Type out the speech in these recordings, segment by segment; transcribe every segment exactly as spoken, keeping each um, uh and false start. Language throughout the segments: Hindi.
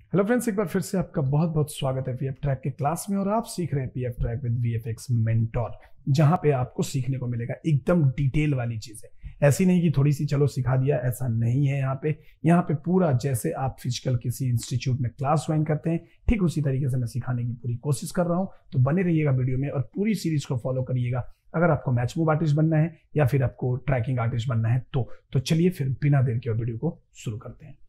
हेलो फ्रेंड्स, एक बार फिर से आपका बहुत बहुत स्वागत है वीएफ ट्रैक के क्लास में। और आप सीख रहे हैं PF track with VFX mentor, जहां पे आपको सीखने को मिलेगा एकदम डिटेल वाली चीजें। ऐसी नहीं कि थोड़ी सी चलो सिखा दिया, ऐसा नहीं है। यहाँ पे यहाँ पे पूरा जैसे आप फिजिकल किसी इंस्टीट्यूट में क्लास ज्वाइन करते हैं, ठीक उसी तरीके से मैं सिखाने की पूरी कोशिश कर रहा हूँ। तो बने रहिएगा वीडियो में और पूरी सीरीज को फॉलो करिएगा अगर आपको मैच मूव आर्टिस्ट बनना है या फिर आपको ट्रैकिंग आर्टिस्ट बनना है तो तो चलिए फिर बिना देर के वीडियो को शुरू करते हैं।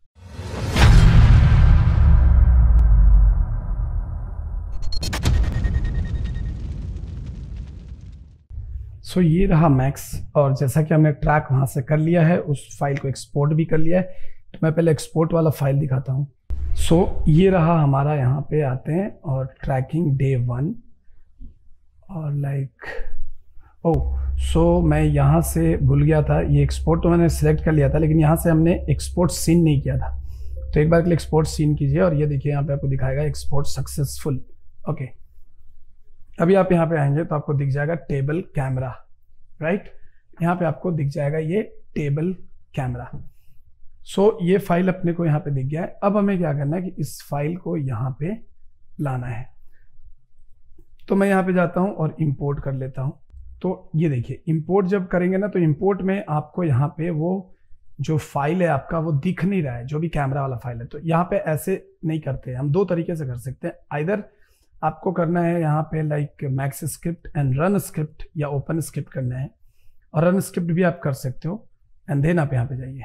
सो so, ये रहा मैक्स, और जैसा कि हमने ट्रैक वहां से कर लिया है, उस फाइल को एक्सपोर्ट भी कर लिया है। तो मैं पहले एक्सपोर्ट वाला फाइल दिखाता हूँ। सो so, ये रहा हमारा, यहाँ पे आते हैं और ट्रैकिंग डे वन और लाइक ओ सो मैं यहाँ से भूल गया था, ये एक्सपोर्ट तो मैंने सिलेक्ट कर लिया था, लेकिन यहाँ से हमने एक्सपोर्ट सीन नहीं किया था। तो एक बार के लिए एक्सपोर्ट सीन कीजिए और ये देखिए यहाँ पे आपको दिखाएगा एक्सपोर्ट सक्सेसफुल। ओके, अभी आप यहाँ पे आएंगे तो आपको दिख जाएगा टेबल कैमरा, राइट। यहाँ पे आपको दिख जाएगा ये टेबल कैमरा। सो ये फाइल अपने को यहाँ पे दिख गया है। अब हमें क्या करना है कि इस फाइल को यहाँ पे लाना है। तो मैं यहाँ पे जाता हूँ और इंपोर्ट कर लेता हूँ। तो ये देखिए, इंपोर्ट जब करेंगे ना तो इंपोर्ट में आपको यहाँ पे वो जो फाइल है आपका वो दिख नहीं रहा है, जो भी कैमरा वाला फाइल है। तो यहाँ पे ऐसे नहीं करते, हम दो तरीके से कर सकते हैं। आइदर आपको करना है यहाँ पे like max script and run script, या ओपन स्क्रिप्ट करना है, और रन स्क्रिप्ट भी आप कर सकते हो। एंड देन आप यहाँ पे जाइए,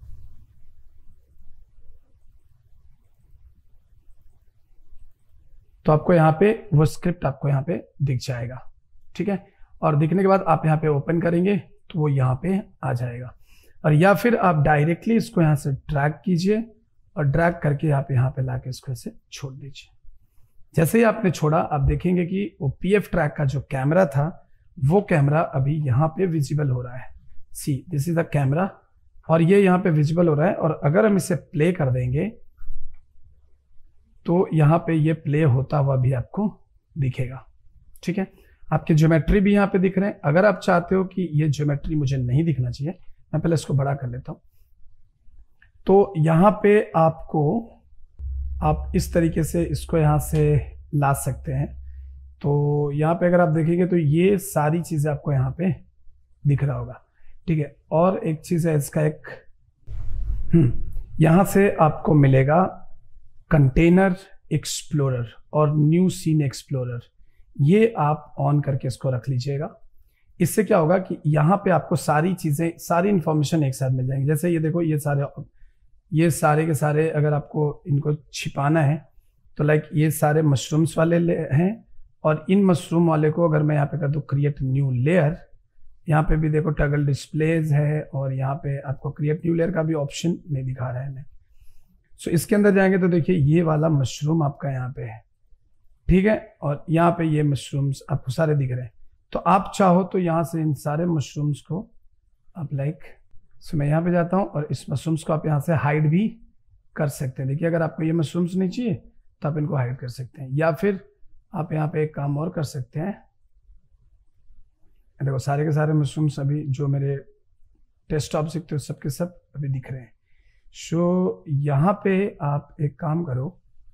तो आपको यहाँ पे वो स्क्रिप्ट आपको यहाँ पे दिख जाएगा, ठीक है। और दिखने के बाद आप यहाँ पे ओपन करेंगे तो वो यहाँ पे आ जाएगा। और या फिर आप डायरेक्टली इसको यहाँ से ड्रैग कीजिए और ड्रैग करके आप यहाँ पे लाके इसको ऐसे छोड़ दीजिए। जैसे ही आपने छोड़ा, आप देखेंगे कि वो पीएफ ट्रैक का जो कैमरा था वो कैमरा अभी यहाँ पे विजिबल हो रहा है। See this is the camera, और ये यहाँ पे विजिबल हो रहा है। और अगर हम इसे प्ले कर देंगे तो यहाँ पे ये प्ले होता हुआ भी आपको दिखेगा, ठीक है। आपके ज्योमेट्री भी यहाँ पे दिख रहे हैं। अगर आप चाहते हो कि ये ज्योमेट्री मुझे नहीं दिखना चाहिए, मैं पहले इसको बड़ा कर लेता हूँ। तो यहाँ पे आपको आप इस तरीके से इसको यहाँ से ला सकते हैं। तो यहाँ पे अगर आप देखेंगे तो ये सारी चीजें आपको यहाँ पे दिख रहा होगा, ठीक है। और एक चीज है इसका, एक हम्म यहाँ से आपको मिलेगा कंटेनर एक्सप्लोरर और न्यू सीन एक्सप्लोरर। ये आप ऑन करके इसको रख लीजिएगा। इससे क्या होगा कि यहाँ पे आपको सारी चीजें, सारी इंफॉर्मेशन एक साथ मिल जाएंगी। जैसे ये देखो, ये सारे ये सारे के सारे अगर आपको इनको छिपाना है तो लाइक ये सारे मशरूम्स वाले हैं, और इन मशरूम वाले को अगर मैं यहाँ पे कर दूँ क्रिएट न्यू लेयर, यहाँ पे भी देखो टगल डिस्प्लेज है, और यहाँ पे आपको क्रिएट न्यू लेयर का भी ऑप्शन नहीं दिखा रहा है। सो इसके अंदर जाएंगे तो देखिए ये वाला मशरूम आपका यहाँ पे है, ठीक है। और यहाँ पे ये मशरूम्स आपको सारे दिख रहे हैं। तो आप चाहो तो यहाँ से इन सारे मशरूम्स को आप लाइक सो मैं यहाँ पे जाता हूँ और इस मशरूम्स को आप यहाँ से हाइड भी कर सकते हैं। देखिए, अगर आपको ये मशरूम्स नहीं चाहिए तो आप इनको हाइड कर सकते हैं, या फिर आप यहाँ पे एक काम और कर सकते हैं। देखो सारे के सारे मशरूम्स अभी जो मेरे टेस्ट ऑब्जेक्ट थे सब के सब अभी दिख रहे हैं। सो यहाँ पे आप एक काम करो,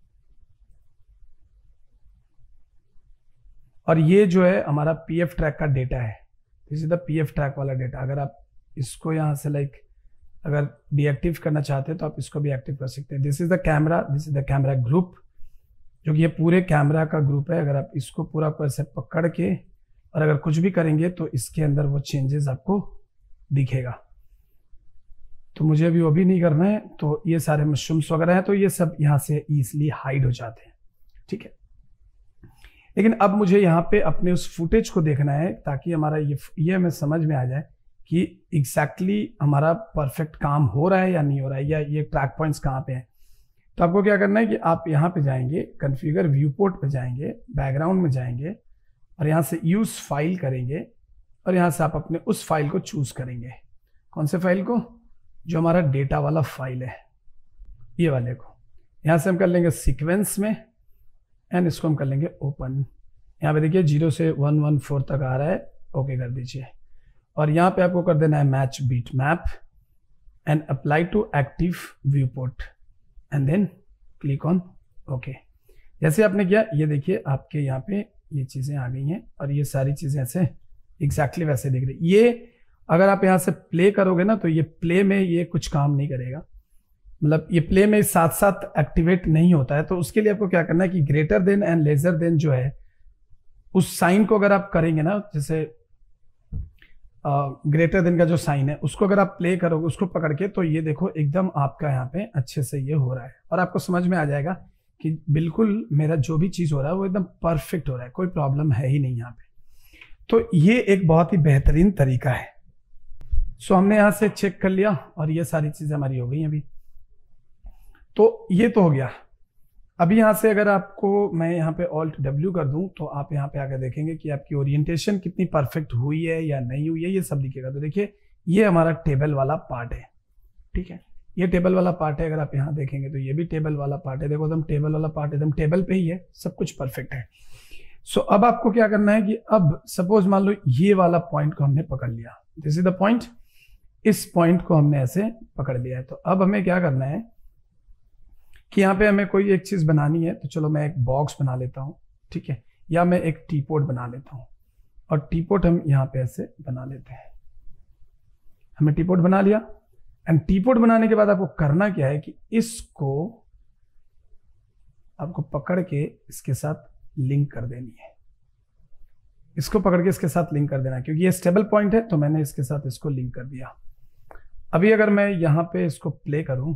और ये जो है हमारा पीएफ ट्रैक का डेटा है, this is the PF track वाला डेटा। अगर आप इसको यहाँ से लाइक अगर डीएक्टिव करना चाहते हैं तो आप इसको भी एक्टिव कर सकते हैं। This is the camera, this is the camera group, जो कि ये पूरे कैमरा का ग्रुप है। अगर आप इसको पूरा को ऐसे पकड़ के और अगर कुछ भी करेंगे तो इसके अंदर वो चेंजेस आपको दिखेगा। तो मुझे अभी वो भी नहीं करना है। तो ये सारे मशरूम्स वगैरह हैं, तो ये सब यहाँ से ईजिली हाइड हो जाते हैं, ठीक है। लेकिन अब मुझे यहाँ पे अपने उस फुटेज को देखना है, ताकि हमारा ये ये हमें समझ में आ जाए कि एग्जैक्टली exactly हमारा परफेक्ट काम हो रहा है या नहीं हो रहा है, या ये ट्रैक पॉइंट्स कहाँ पे हैं। तो आपको क्या करना है कि आप यहाँ पे जाएंगे, कॉन्फ़िगर व्यू पोर्ट पे जाएंगे, बैकग्राउंड में जाएंगे, और यहाँ से यूज फाइल करेंगे, और यहाँ से आप अपने उस फाइल को चूज करेंगे। कौन से फाइल को? जो हमारा डेटा वाला फाइल है, ये वाले को। यहाँ से हम कर लेंगे सीक्वेंस में, एंड इसको हम कर लेंगे ओपन। यहाँ पे देखिए जीरो से वन वन फोर तक आ रहा है, ओके कर दीजिए। और यहाँ पे आपको कर देना है match bitmap and apply to active viewport, and then click on okay. जैसे आपने किया ये देखिए आपके यहाँ पे ये चीजें आ गई हैं और ये सारी चीजें ऐसे एग्जैक्टली वैसे दिख रही। ये अगर आप यहाँ से प्ले करोगे ना तो ये प्ले में ये कुछ काम नहीं करेगा, मतलब ये प्ले में साथ साथ एक्टिवेट नहीं होता है। तो उसके लिए आपको क्या करना है कि greater than and lesser than जो है उस साइन को अगर आप करेंगे ना, जैसे ग्रेटर uh, देन का जो साइन है उसको अगर आप प्ले करोगे उसको पकड़ के, तो ये देखो एकदम आपका यहाँ पे अच्छे से ये हो रहा है और आपको समझ में आ जाएगा कि बिल्कुल मेरा जो भी चीज हो रहा है वो एकदम परफेक्ट हो रहा है, कोई प्रॉब्लम है ही नहीं यहाँ पे। तो ये एक बहुत ही बेहतरीन तरीका है। सो हमने यहाँ से चेक कर लिया और ये सारी चीजें हमारी हो गई अभी। तो ये तो हो गया। अभी यहाँ से अगर आपको मैं यहाँ पे ऑल्ट डब्ल्यू कर दूं तो आप यहाँ पे आकर देखेंगे कि आपकी ओरिएंटेशन कितनी परफेक्ट हुई है या नहीं हुई है, ये सब दिखेगा। तो देखिए ये हमारा टेबल वाला पार्ट है, ठीक है, ये टेबल वाला पार्ट है। अगर आप यहाँ देखेंगे तो ये भी टेबल वाला पार्ट है। देखो एकदम टेबल वाला पार्ट एकदम टेबल पे ही है, सब कुछ परफेक्ट है। सो so, अब आपको क्या करना है कि अब सपोज मान लो ये वाला पॉइंट को हमने पकड़ लिया, दिस इज द पॉइंट, इस पॉइंट को हमने ऐसे पकड़ लिया है। तो अब हमें क्या करना है कि यहाँ पे हमें कोई एक चीज बनानी है। तो चलो मैं एक बॉक्स बना लेता हूँ, ठीक है, या मैं एक टीपोट बना लेता हूँ और टीपोट हम यहाँ पे ऐसे बना लेते हैं। हमने टीपोट बना लिया एंड टीपोट बनाने के बाद आपको करना क्या है कि इसको आपको पकड़ के इसके साथ लिंक कर देनी है, इसको पकड़ के इसके साथ लिंक कर देना है, क्योंकि ये स्टेबल पॉइंट है तो मैंने इसके साथ इसको लिंक कर दिया। अभी अगर मैं यहां पे इसको प्ले करूं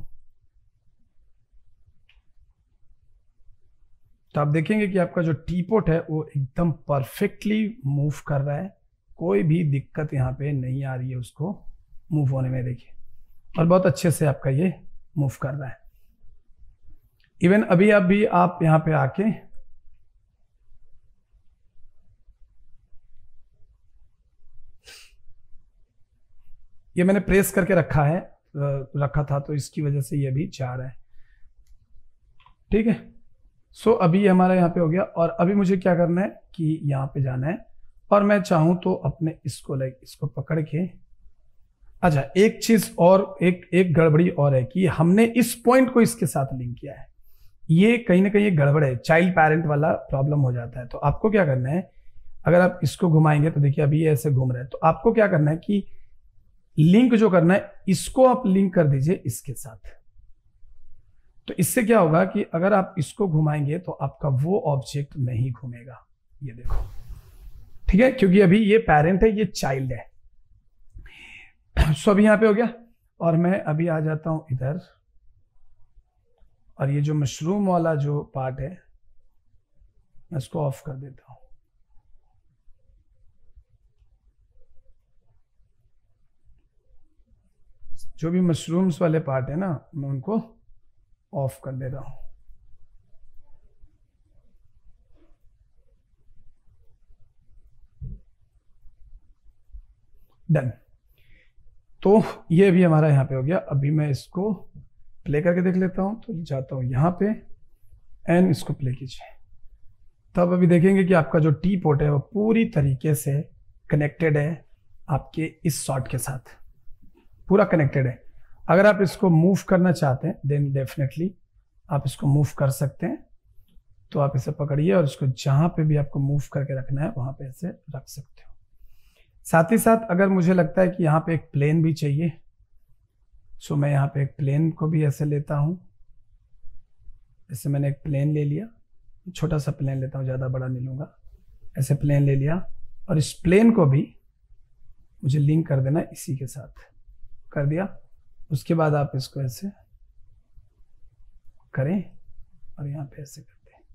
तो आप देखेंगे कि आपका जो टीपोट है वो एकदम परफेक्टली मूव कर रहा है, कोई भी दिक्कत यहाँ पे नहीं आ रही है उसको मूव होने में। देखिए और बहुत अच्छे से आपका ये मूव कर रहा है। इवन अभी आप भी आप यहाँ पे आके ये मैंने प्रेस करके रखा है, रखा था तो इसकी वजह से ये भी जा रहा है, ठीक है। सो so, अभी हमारा यहाँ पे हो गया और अभी मुझे क्या करना है कि यहाँ पे जाना है और मैं चाहूं तो अपने इसको लाइक इसको पकड़ के, अच्छा एक चीज और एक एक गड़बड़ी और है कि हमने इस पॉइंट को इसके साथ लिंक किया है, ये कहीं ना कहीं ये गड़बड़ है, चाइल्ड पेरेंट वाला प्रॉब्लम हो जाता है। तो आपको क्या करना है, अगर आप इसको घुमाएंगे तो देखिए अभी ये ऐसे घूम रहा है, तो आपको क्या करना है कि लिंक जो करना है इसको आप लिंक कर दीजिए इसके साथ। तो इससे क्या होगा कि अगर आप इसको घुमाएंगे तो आपका वो ऑब्जेक्ट नहीं घूमेगा, ये देखो, ठीक है, क्योंकि अभी ये पेरेंट है, ये चाइल्ड है। सो अभी यहां पे हो गया और मैं अभी आ जाता हूं इधर और ये जो मशरूम वाला जो पार्ट है मैं इसको ऑफ कर देता हूं। जो भी मशरूम्स वाले पार्ट है ना मैं उनको ऑफ कर दे रहा हूं। डन। तो ये भी हमारा यहां पे हो गया। अभी मैं इसको प्ले करके देख लेता हूं, तो जाता हूं यहां पे एंड इसको प्ले कीजिए। तब अभी देखेंगे कि आपका जो टी पोट है वो पूरी तरीके से कनेक्टेड है आपके इस शॉट के साथ, पूरा कनेक्टेड है। अगर आप इसको मूव करना चाहते हैं देन डेफिनेटली आप इसको मूव कर सकते हैं। तो आप इसे पकड़िए और इसको जहां पे भी आपको मूव करके रखना है वहां पे ऐसे रख सकते हो। साथ ही साथ अगर मुझे लगता है कि यहाँ पे एक प्लेन भी चाहिए, सो मैं यहाँ पे एक प्लेन को भी ऐसे लेता हूँ। जैसे मैंने एक प्लेन ले लिया, छोटा सा प्लेन लेता हूँ, ज़्यादा बड़ा नहीं लूँगा। ऐसे प्लेन ले लिया और इस प्लेन को भी मुझे लिंक कर देना इसी के साथ, कर दिया। उसके बाद आप इसको ऐसे करें और यहाँ पे ऐसे करते हैं,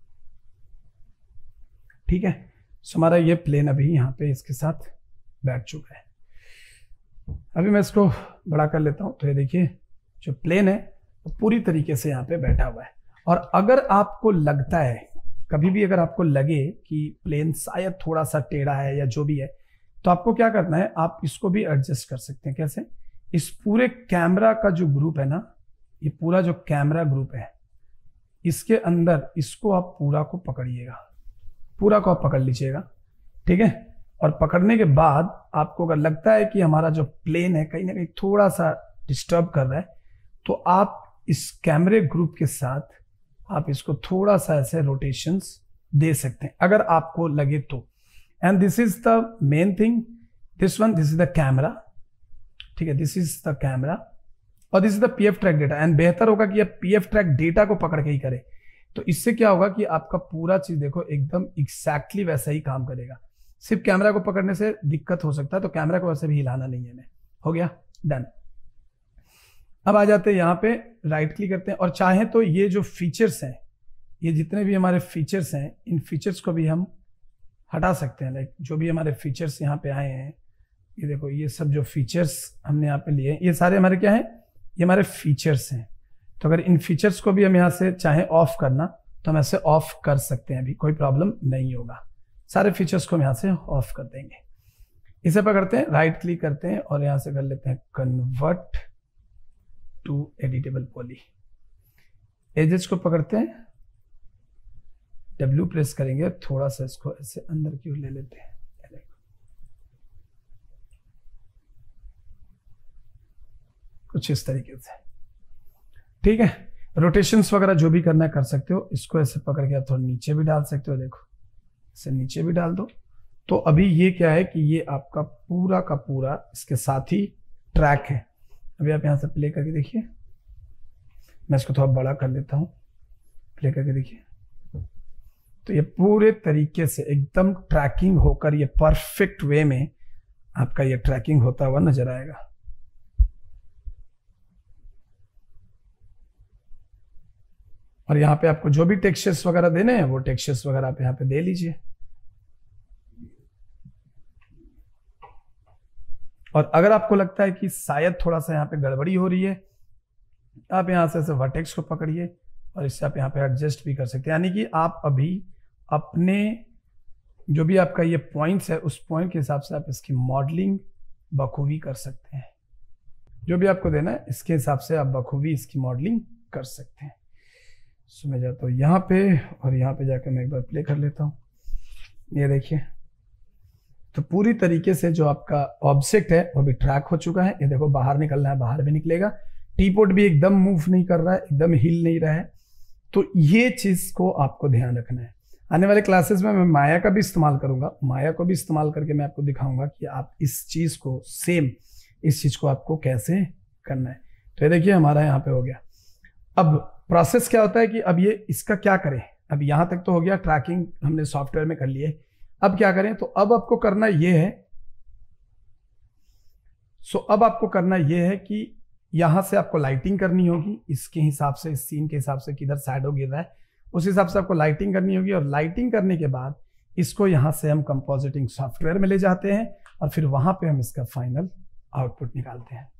ठीक है। सो हमारा ये प्लेन अभी यहाँ पे इसके साथ बैठ चुका है। अभी मैं इसको बड़ा कर लेता हूँ। तो ये देखिए जो प्लेन है वो पूरी तरीके से यहाँ पे बैठा हुआ है। और अगर आपको लगता है, कभी भी अगर आपको लगे कि प्लेन शायद थोड़ा सा टेढ़ा है या जो भी है, तो आपको क्या करना है, आप इसको भी एडजस्ट कर सकते हैं। कैसे? इस पूरे कैमरा का जो ग्रुप है ना, ये पूरा जो कैमरा ग्रुप है, इसके अंदर इसको आप पूरा को पकड़िएगा, पूरा को आप पकड़ लीजिएगा, ठीक है। और पकड़ने के बाद आपको अगर लगता है कि हमारा जो प्लेन है कहीं ना कहीं थोड़ा सा डिस्टर्ब कर रहा है, तो आप इस कैमरे ग्रुप के साथ आप इसको थोड़ा सा ऐसे रोटेशंस दे सकते हैं अगर आपको लगे तो। And this is the main thing, this one, this is the camera, ठीक है, दिस इज द कैमरा और this is the PF track data. And बेहतर होगा कि आप पीएफ ट्रैक डेटा को पकड़ के ही करें, तो इससे क्या होगा कि आपका पूरा चीज देखो एकदम एग्जैक्टली वैसा ही काम करेगा। सिर्फ कैमरा को पकड़ने से दिक्कत हो सकता है, तो कैमरा को वैसे भी हिलाना नहीं है हमें। हो गया, डन। अब आ जाते हैं यहाँ पे, राइट क्लिक करते हैं और चाहें तो ये जो फीचर्स हैं, ये जितने भी हमारे फीचर्स हैं, इन फीचर्स को भी हम हटा सकते हैं। लाइक जो भी हमारे फीचर्स यहाँ पे आए हैं, ये देखो ये सब जो फीचर्स हमने यहाँ पे लिए, ये सारे हमारे क्या हैं, ये हमारे फीचर्स हैं। तो अगर इन फीचर्स को भी हम यहाँ से चाहे ऑफ करना तो हम ऐसे ऑफ कर सकते हैं, अभी कोई प्रॉब्लम नहीं होगा। सारे फीचर्स को हम यहाँ से ऑफ कर देंगे। इसे पकड़ते हैं, राइट क्लिक करते हैं और यहाँ से कर लेते हैं convert to editable poly. Edges को पकड़ते हैं, डब्ल्यू प्रेस करेंगे, थोड़ा सा इसको ऐसे अंदर की ओर ले लेते हैं, कुछ इस तरीके से, ठीक है। रोटेशंस वगैरह जो भी करना है कर सकते हो। इसको ऐसे पकड़ के आप थोड़ा नीचे भी डाल सकते हो, देखो इसे नीचे भी डाल दो। तो अभी ये क्या है कि ये आपका पूरा का पूरा इसके साथ ही ट्रैक है। अभी आप यहाँ से प्ले करके देखिए, मैं इसको थोड़ा बड़ा कर लेता हूँ, प्ले करके देखिए, तो ये पूरे तरीके से एकदम ट्रैकिंग होकर ये परफेक्ट वे में आपका ये ट्रैकिंग होता हुआ नजर आएगा। और यहाँ पे आपको जो भी टेक्सचर्स वगैरह देने हैं वो टेक्सचर्स वगैरह आप यहाँ पे दे लीजिए। और अगर आपको लगता है कि शायद थोड़ा सा यहाँ पे गड़बड़ी हो रही है, आप यहाँ से ऐसे वर्टेक्स को पकड़िए और इससे आप यहाँ पे एडजस्ट भी कर सकते हैं। यानी कि आप अभी अपने जो भी आपका ये पॉइंट्स है उस पॉइंट के हिसाब से आप इसकी मॉडलिंग बखूबी कर सकते हैं। जो भी आपको देना है इसके हिसाब से आप बखूबी इसकी मॉडलिंग कर सकते हैं। सो मैं जाता हूँ यहाँ पे और यहाँ पे जाकर मैं एक बार प्ले कर लेता हूँ। ये देखिए, तो पूरी तरीके से जो आपका ऑब्जेक्ट है वो भी ट्रैक हो चुका है। ये देखो बाहर निकलना है, बाहर भी निकलेगा। टीपोट भी एकदम मूव नहीं कर रहा है, एकदम हिल नहीं रहा है। तो ये चीज को आपको ध्यान रखना है। आने वाले क्लासेस में मैं माया का भी इस्तेमाल करूंगा, माया को भी इस्तेमाल करके मैं आपको दिखाऊंगा कि आप इस चीज को सेम इस चीज को आपको कैसे करना है। तो ये देखिए हमारा यहाँ पे हो गया। अब प्रोसेस क्या होता है कि अब ये इसका क्या करें। अब यहां तक तो हो गया, ट्रैकिंग हमने सॉफ्टवेयर में कर लिए। अब क्या करें, तो अब आपको करना ये है सो अब आपको करना ये है कि यहां से आपको लाइटिंग करनी होगी इसके हिसाब से, इस सीन के हिसाब से किधर शैडो गिर रहा है उस हिसाब से आपको लाइटिंग करनी होगी। और लाइटिंग करने के बाद इसको यहां से हम कंपोजिटिंग सॉफ्टवेयर में ले जाते हैं और फिर वहां पे हम इसका फाइनल आउटपुट निकालते हैं।